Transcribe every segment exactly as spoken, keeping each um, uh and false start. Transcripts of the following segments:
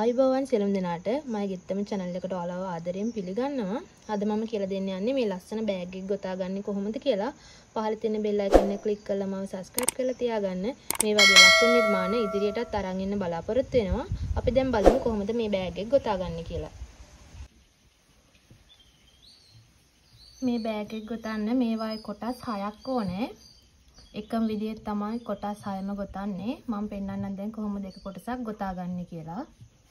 ආයුබෝවන් සියලුම දෙනාට මගේ ගෙත්තම channel එකට ඔයාලව ආදරයෙන් පිළිගන්නවා. අද මම කියලා දෙන්න යන්නේ මේ ලස්සන බෑග් එක ගොතාගන්නේ කොහොමද කියලා. පහළ තියෙන bell icon එක click කරලා මම subscribe කරලා තියාගන්න. මේ වගේ ලස්සන නිර්මාණ ඉදිරියටත් අරන් එන්න බලාපොරොත්තු වෙනවා. අපි දැන් බලමු කොහොමද මේ බෑග් එක ගොතාගන්නේ කියලා. මේ බෑග් එක ගොතන්න මේ වගේ කොටස් හයක් ඕනේ. එකම විදිහට තමයි කොටස් හයම ගොතන්නේ. මම පෙන්නන්නම් දැන් කොහොමද එක කොටසක් ගොතාගන්නේ කියලා.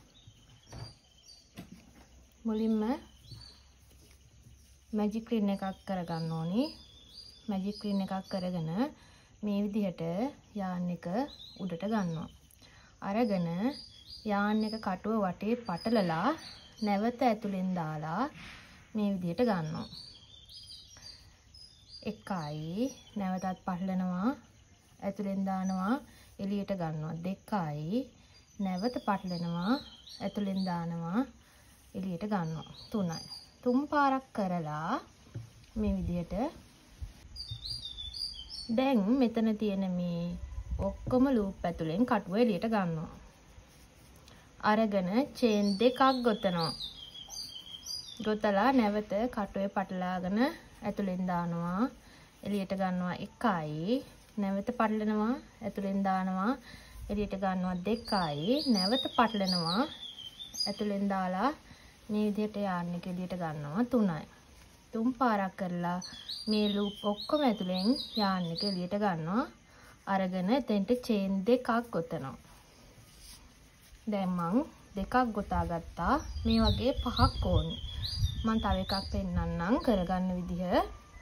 මුලින්ම මැජික් රින් එකක් කරගන්න ඕනි. මැජික් රින් එකක් කරගෙන මේ විදිහට යාන් එක උඩට ගන්නවා. අරගෙන යාන් එක කටුව වටේ පටලලා නැවත ඇතුලෙන් දාලා මේ විදිහට ගන්නවා. එකයි නැවතත් පටලනවා ඇතුලෙන් දානවා එළියට ගන්නවා. දෙකයි නැවත පටලනවා ඇතුලෙන් දානවා එළියට ගන්නවා. තුනයි තුන් පාරක් කරලා මේ විදිහට දැන් මෙතන තියෙන මේ ඔක්කොම ලූප් ඇතුලෙන් කටුව එළියට ගන්නවා. අරගෙන චේන් දෙකක් ගොතනවා. ගොතලා නැවත කටුවේ පටලාගෙන ඇතුලෙන් දානවා එළියට ගන්නවා. එකයි නැවත පටලනවා ඇතුලෙන් දානවා එළියට ගන්නවා. දෙකයි නැවත පටලනවා ඇතුලෙන් දාලා මේ විදිහට යාන් එක එළියට ගන්නවා. තුනයි තුන් පාරක් කරලා මේ ලූප් ඔක්කොම ඇතුලෙන් යාන් එක එළියට ගන්නවා. අරගෙන එතෙන්ට චේන් දෙකක් ගොතනවා. දැන් මං දෙකක් ගොතා ගත්තා. මේ වගේ පහක් ඕනේ. මම තව එකක් පෙන්නන්නම් කරගන්න විදිහ.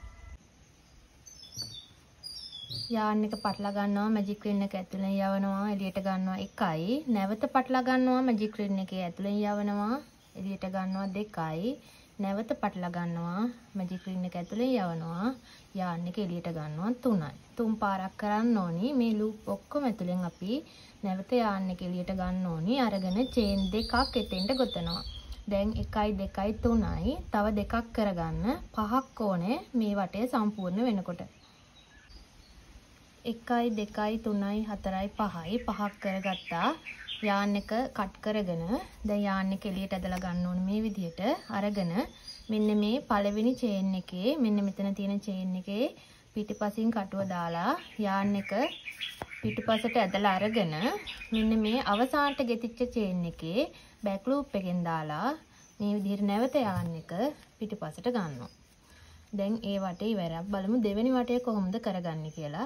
යාන් එක පටලා ගන්නවා මැජික් රින් එක ඇතුලෙන් යවනවා එළියට ගන්නවා. එකයි නැවත පටලා ගන්නවා මැජික් රින් එකේ ඇතුලෙන් යවනවා එළියට ගන්නවා. දෙකයි නැවත පටලා ගන්නවා මැජික් රින් එක ඇතුලෙන් යවනවා යාන් එක එළියට ගන්නවා. තුනයි තුන් පාරක් කරන්න ඕනි. මේ ලූප් ඔක්කොම ඇතුලෙන් අපි නැවත යාන් එක එළියට ගන්න ඕනි. අරගෙන චේන් දෙකක් එතෙන්ට ගොතනවා. දැන් එකයි දෙකයි තුනයි තව දෙකක් කරගන්න පහක් ඕනේ මේ වටේ සම්පූර්ණ වෙනකොට. එකයි දෙකයි තුනයි හතරයි පහයි පහක් කරගත්තා. යාන් එක කට් කරගෙන දැන් යාන් එක එළියට ඇදලා ගන්න ඕනේ මේ විදිහට. අරගෙන මෙන්න මේ පළවෙනි චේන් එකේ මෙන්න මෙතන තියෙන චේන් එකේ පිටිපසින් කටුව දාලා යාන් එක පිටිපසට ඇදලා අරගෙන මෙන්න මේ අවසානට ගෙතිච්ච චේන් එකේ බෑක් ලූප් එකෙන් දාලා මේ විදිහට නැවත යාන් එක පිටිපසට ගන්නවා. දැන් ඒ වටේ ඉවරක්. බලමු දෙවෙනි වටේ කොහොමද කරගන්නේ කියලා.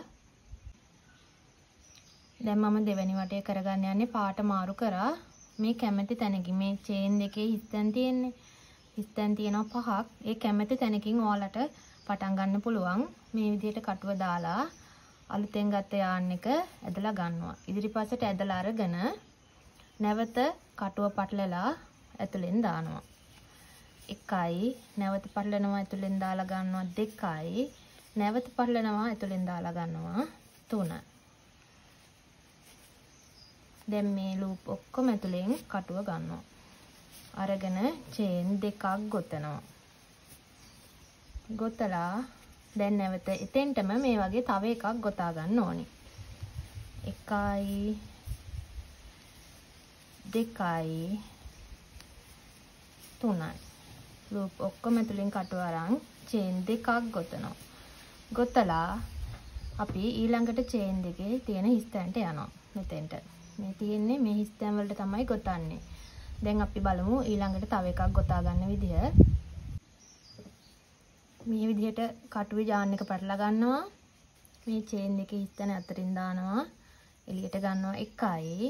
දැන් මම දෙවෙනි වටේ කරගන්න යන්නේ පාට මාරු කරා මේ කැමැති තැනකින් මේ චේන් දෙකේ හිස්තැන් තියෙන්නේ. හිස්තැන් තියෙනවා පහක්. ඒ කැමැති තැනකින් ඔයාලට පටන් ගන්න පුළුවන්. මේ විදිහට කටුව දාලා අලුතෙන් ගත්ත යාන් එක ඇදලා ගන්නවා. ඉදිරිපසට ඇදලා අරගෙන නැවත කටුව පටලලා ඇතුලෙන් දානවා. එකයි නැවත පටලනවා ඇතුලෙන් දාලා ගන්නවා. දෙකයි නැවත පටලනවා ඇතුලෙන් දාලා ගන්නවා. තුනයි දැන් මේ ලූප් ඔක්කොම ඇතුලෙන් කටුව ගන්නවා. අරගෙන චේන් දෙකක් ගොතනවා. ගොතලා දැන් නැවත එතෙන්ටම මේ වගේ තව එකක් ගොතා ගන්න ඕනි. එකයි දෙකයි තුනයි ලූප් ඔක්කොම ඇතුලෙන් කටුව අරන් චේන් දෙකක් ගොතනවා. ගොතලා අපි ඊළඟට චේන් දෙකේ තියෙන හිස්තැනට යනවා. මෙතෙන්ට මේ තියෙන්නේ මේ හිස්තැන් වලට තමයි ගොතන්නේ. දැන් අපි බලමු ඊළඟට තව එකක් ගොතා ගන්න විදිහ. මේ විදිහට කටුවේ යාන් එක පටලා ගන්නවා. මේ චේන් දෙකේ හිස්තැන අතරින් දානවා එළියට ගන්නවා. එකයි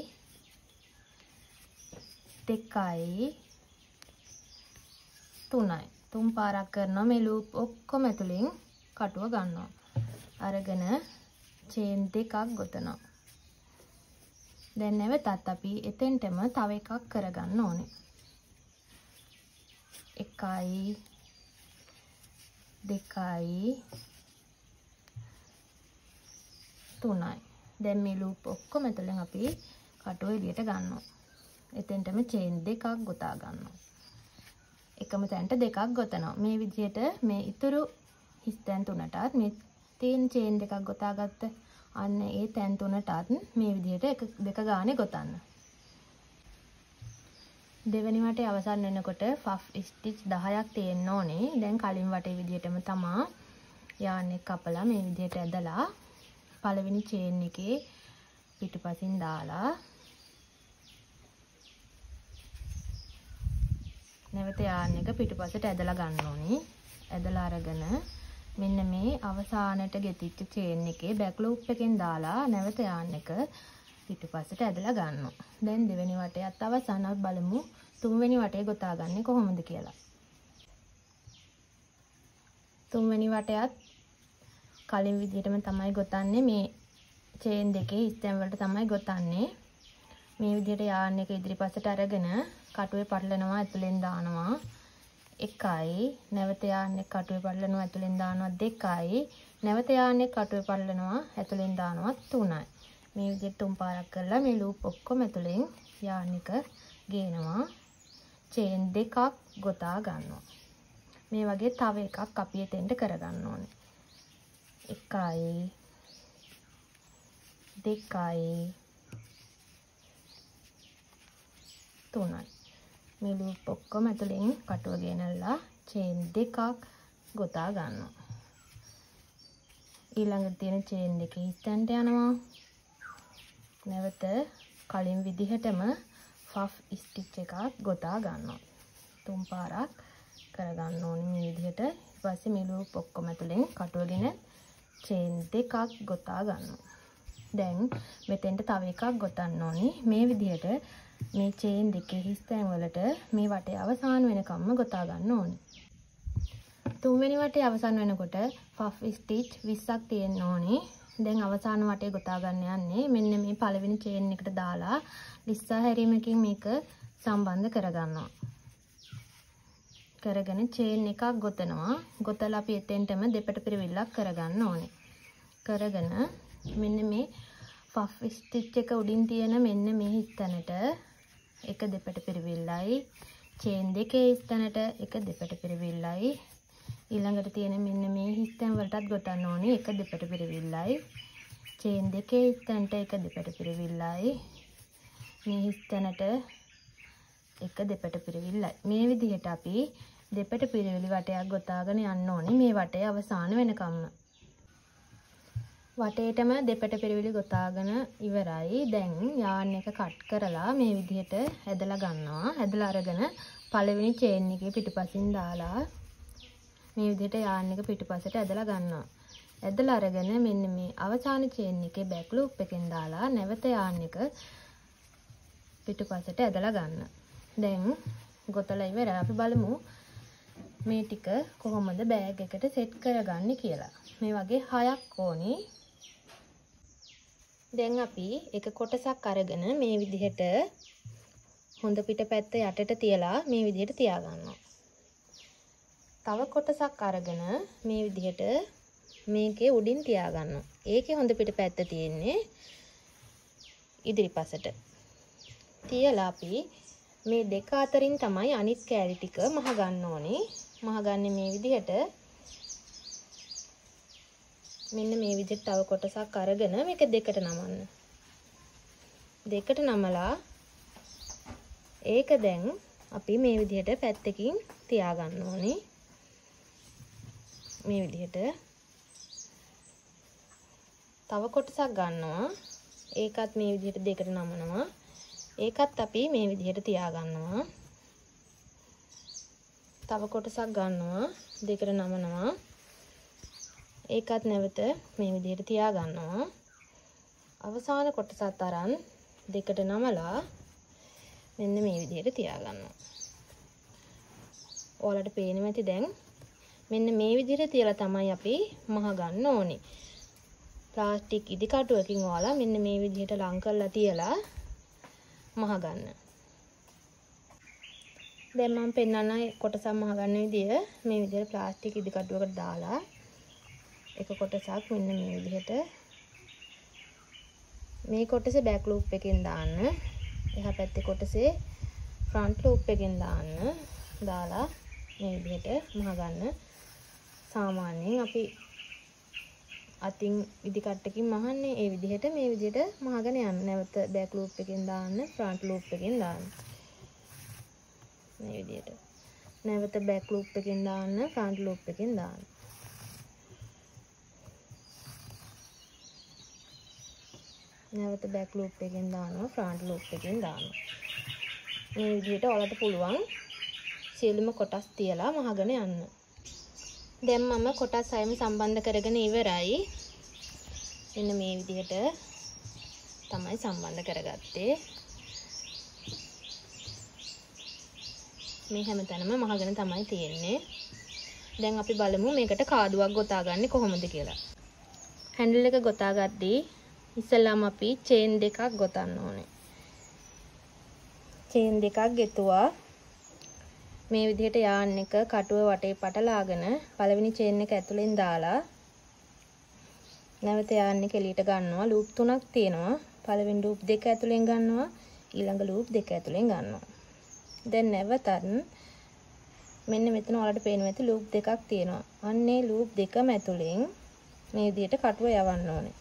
දෙකයි තුනයි තුන් පාරක් කරනවා. මේ ලූප් ඔක්කොම ඇතුලෙන් කටුව ගන්නවා. අරගෙන චේන් දෙකක් ගොතනවා. දැන් නැවතත් අපි එතෙන්ටම තව එකක් කරගන්න ඕනේ. එකයි දෙකයි තුනයි දැන් මේ ලූප් ඔක්කොම ඇතුලෙන් අපි කටුව එළියට ගන්නවා. එතෙන්ටම චේන් දෙකක් ගොතා ගන්නවා. එකම තැනට දෙකක් ගොතනවා. මේ විදිහට මේ ඉතුරු හිස්තැන් තුනටත් මේ තියෙන චේන් දෙකක් ගොතාගත්ත අන්න ඒ තැන් තුනටත් මේ විදිහට එක දෙක ගානේ ගොතන්න. දෙවෙනි වටේ අවසන් වෙනකොට පෆ් ස්ටිච් දහයක් තියෙන්න ඕනේ. දැන් කලින් වටේ විදිහටම තමා යාන් එක කපලා මේ විදිහට ඇදලා පළවෙනි චේන් එකේ පිටුපසින් දාලා නැවත යාන් එක පිටුපසට ඇදලා ගන්න ඕනේ. ඇදලා අරගෙන මෙන්න මේ අවසානට ගෙතිච්ච චේන් එකේ බෑක් ලූප් එකෙන් දාලා නැවත යාන් එක පිටුපසට ඇදලා ගන්නවා. දැන් දෙවෙනි වටයත් අවසන්. අපි බලමු තුන්වෙනි වටේ ගොතාගන්නේ කොහොමද කියලා. තුන්වෙනි වටයත් කලින් විදිහටම තමයි ගොතන්නේ. මේ චේන් දෙකේ ස්ටෙම් වලට තමයි ගොතන්නේ. මේ විදිහට යාන් එක ඉදිරිපසට අරගෙන කටුවේ පටලනවා, ඇතුලෙන් දානවා. එකයි. නැවත යාන් එක කටුවේ පටලනවා, ඇතුලෙන් දානවා. දෙකයි. නැවත යාන් එක කටුවේ පටලනවා, ඇතුලෙන් දානවා. තුනයි. මේ විදිහට තුන් පාරක් කරලා මේ ලූප් ඔක්කොම ඇතුලෙන් යාන් එක ගේනවා. චේන් දෙකක් ගොතා ගන්නවා. මේ වගේ තව එකක් අපි එතෙන්ට කරගන්න ඕනේ. එකයි දෙකයි තුනයි. මේ ලූප් ඔක්කොම ඇතුලෙන් කටුව ගෙනල්ලා චේන් දෙකක් ගොතා ගන්නවා. ඊළඟට තියෙන චේන් දෙකේ හිටන්ට යනවා. නැවත කලින් විදිහටම පෆ් ස්ටිච් එකක් ගොතා ගන්නවා. තුන් පාරක් කරගන්න ඕනේ මේ විදිහට. ඊට පස්සේ මේ ලූප් ඔක්කොම ඇතුලෙන් කටුවගෙන චේන් දෙකක් ගොතා ගන්නවා. දැන් මෙතෙන්ට තව එකක් ගොතන්න ඕනේ. මේ විදිහට මේ චේන් දෙකේ හිස්තැන් වලට මේ වටේ අවසාන වෙනකම්ම ගොතා ගන්න ඕනේ. තුන්වෙනි වටේ අවසන් වෙනකොට පෆ් ස්ටිච් විස්සක් තියෙන්න ඕනේ. දැන් අවසාන වටේ ගොතා ගන්න යන්නේ මෙන්න මේ පළවෙනි චේන් එකට දාලා ලිස්සා හැරීමකින් මේක සම්බන්ධ කරගන්නවා. කරගෙන චේන් එකක් ගොතනවා. ගොතලා අපි එතෙන්ටම දෙපට පිරවිල්ලක් කරගන්න ඕනේ. කරගෙන මෙන්න මේ පෆ් ස්ටිච් එක උඩින් තියෙන මෙන්න මේ හිස්තැනට එක දෙපට පිරවිල්ලයි, චේන් දෙකේ හිස්තැනට එක දෙපට පිරවිල්ලයි, ඊළඟට තියෙන මෙන්න මේ හිස්තැන් වලටත් ගොතන්න ඕනේ එක දෙපට පිරවිල්ලයි, චේන් දෙකේ හිස්තැනට එක දෙපට පිරවිල්ලයි, මේ හිස්තැනට එක දෙපට පිරවිල්ලයි. මේ විදිහට අපි දෙපට පිරවිලි වටයක් ගොතාගෙන යන්න ඕනේ මේ වටේ අවසාන වෙනකම්ම. වටේටම දෙපට පිරවිලි ගොතාගෙන ඉවරයි. දැන් යාන් එක කට් කරලා මේ විදිහට ඇදලා ගන්නවා. ඇදලා අරගෙන පළවෙනි චේන් එකේ පිටුපසින් දාලා මේ විදිහට යාන් එක පිටුපසට ඇදලා ගන්නවා. ඇදලා අරගෙන මෙන්න මේ අවසාන චේන් එකේ බෑක් ලූප් එකෙන් දාලා නැවත යාන් එක පිටුපසට ඇදලා ගන්න. දැන් ගොතලා ඉවරයි. අපි බලමු මේ ටික කොහොමද බෑග් එකට සෙට් කරගන්නේ කියලා. මේ වගේ හයක් ඕනේ. දැන් අපි එක කොටසක් අරගෙන මේ විදිහට හොඳ පිටපැත්ත යටට තියලා මේ විදිහට තියාගන්නවා. තව කොටසක් අරගෙන මේ විදිහට මේකේ උඩින් තියාගන්නවා. ඒකේ හොඳ පිටපැත්ත තියෙන්නේ ඉදිරිපසට. තියලා අපි මේ දෙක අතරින් තමයි අනිත් කෑලි ටික මහ ගන්න ඕනේ. මහ ගන්න මේ විදිහට මෙන්න මේ විදිහට තව කොටසක් අරගෙන මේක දෙකට නමන්න. දෙකට නමලා ඒක දැන් අපි මේ විදිහට පැත්තකින් තියාගන්න ඕනේ. මේ විදිහට තව කොටසක් ගන්නවා. ඒකත් මේ විදිහට දෙකට නමනවා. ඒකත් අපි මේ විදිහට තියාගන්නවා. තව කොටසක් ගන්නවා. දෙකට නමනවා. ඒකත් නැවත මේ විදිහට තියාගන්නවා. අවසාන කොටසත් අරන් දෙකට නමලා මෙන්න මේ විදිහට තියාගන්නවා. ඔයාලට පේනවා ඇති දැන් මෙන්න මේ විදිහට තියලා තමයි අපි මහ ගන්න ඕනේ. ප්ලාස්ටික් ඉදි කටුවකින් ඔයාලා මෙන්න මේ විදිහට ලං කරලා තියලා මහ ගන්න. දැන් මම පෙන්නන්න කොටසක් මහ ගන්න විදිය මේ විදිහට ප්ලාස්ටික් ඉදි කටුවකට දාලා එක කොටසක් මෙන්න මේ විදිහට මේ කොටසේ බෑක් ලූප් එකෙන් දාන්න. එහා පැත්තේ කොටසේ ෆ්‍රන්ට් ලූප් එකෙන් දාන්න. දාලා මේ විදිහට මහ ගන්න. සාමාන්‍යයෙන් අපි අතින් ඉදි කට්ටකින් මහන්නේ ඒ විදිහට මේ විදිහට මහගෙන යන්න. නැවත බෑක් ලූප් එකෙන් දාන්න, ෆ්‍රන්ට් ලූප් එකෙන් දාන්න. මේ විදිහට. නැවත බෑක් ලූප් එකෙන් දාන්න, ෆ්‍රන්ට් ලූප් එකෙන් දාන්න. නැවත බෑක් ලූප් එකෙන් දානවා, ෆ්‍රන්ට් ලූප් එකෙන් දානවා. මේ විදිහට ඔයාලට පුළුවන් සියලුම කොටස් තියලා මහගෙන යන්න. දැන් මම කොටස් හයම සම්බන්ධ කරගෙන ඉවරයි. මෙන්න මේ විදිහට තමයි සම්බන්ධ කරගත්තේ. මේ හැමතැනම මහගෙන තමයි තියෙන්නේ. දැන් අපි බලමු මේකට කාදුවක් ගොතාගන්නේ කොහොමද කියලා. හැන්ඩල් එක ගොතාගද්දී ඉස්සෙල්ලාම අපි චේන් දෙකක් ගොතන්න ඕනේ. චේන් දෙකක් ගෙතුවා. මේ විදිහට යාන් එක කටුව වටේ පටලාගෙන පළවෙනි චේන් එක ඇතුලෙන් දාලා නැවත යාන් එක එළියට ගන්නවා. ලූප් තුනක් තියෙනවා. පළවෙනි ලූප් දෙක ඇතුලෙන් ගන්නවා, ඊළඟ ලූප් දෙක ඇතුලෙන් ගන්නවා. දැන් නැවතත් මෙන්න මෙතන ඔයාලට පේනවා ඇති ලූප් දෙකක් තියෙනවා. අන්නේ ලූප් දෙකම ඇතුලෙන් මේ විදිහට කටුව යවන්න ඕනේ.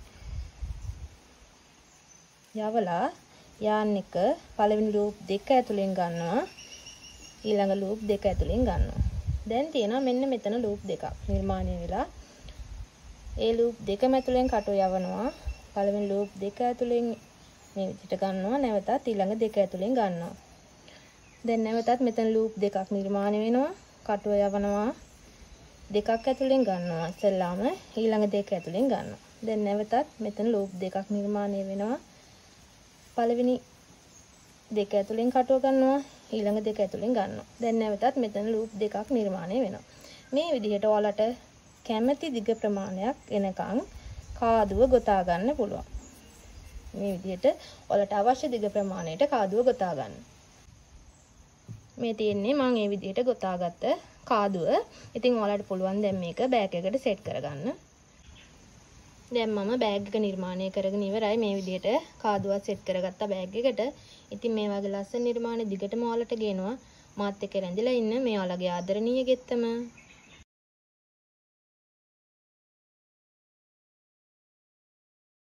යවලා යාන් එක පළවෙනි ලූප් දෙක ඇතුලෙන් ගන්නවා, ඊළඟ ලූප් දෙක ඇතුලෙන් ගන්නවා. දැන් තියෙනවා මෙන්න මෙතන ලූප් දෙකක් නිර්මාණය වෙලා. ඒ ලූප් දෙකම ඇතුලෙන් කටුව යවනවා. පළවෙනි ලූප් දෙක ඇතුලෙන් මේ විදිහට ගන්නවා, නැවතත් ඊළඟ දෙක ඇතුලෙන් ගන්නවා. දැන් නැවතත් මෙතන ලූප් දෙකක් නිර්මාණය වෙනවා. කටුව යවනවා, දෙකක් ඇතුලෙන් ගන්නවා. ඉස්සෙල්ලාම ඊළඟ දෙක ඇතුලෙන් ගන්නවා. දැන් නැවතත් මෙතන ලූප් දෙකක් නිර්මාණය වෙනවා. පළවෙනි දෙක ඇතුලෙන් කටුව ගන්නවා, ඊළඟ දෙක ඇතුලෙන් ගන්නවා. දැන් නැවතත් මෙතන ලූප් දෙකක් නිර්මාණය වෙනවා. මේ විදිහට ඔයාලට කැමැති දිග ප්‍රමාණයක් එනකන් කාදුව ගොතා ගන්න පුළුවන්. මේ විදිහට ඔයාලට අවශ්‍ය දිග ප්‍රමාණයට කාදුව ගොතා ගන්න. මේ තියෙන්නේ මම මේ විදිහට ගොතාගත්ත කාදුව. ඉතින් ඔයාලට පුළුවන් දැන් මේක බෑග් එකට සෙට් කරගන්න. දැන් මම බෑග් එක නිර්මාණය කරගෙන ඉවරයි. මේ විදිහට කාදුවක් සෙට් කරගත්ත බෑග් එකට. ඉතින් මේ වගේ ලස්සන නිර්මාණ දිගටම ඔයාලට ගේනවා. මාත් එක්ක රැඳිලා ඉන්න මේ ඔයාලගේ ආදරණීය ගෙත්තම.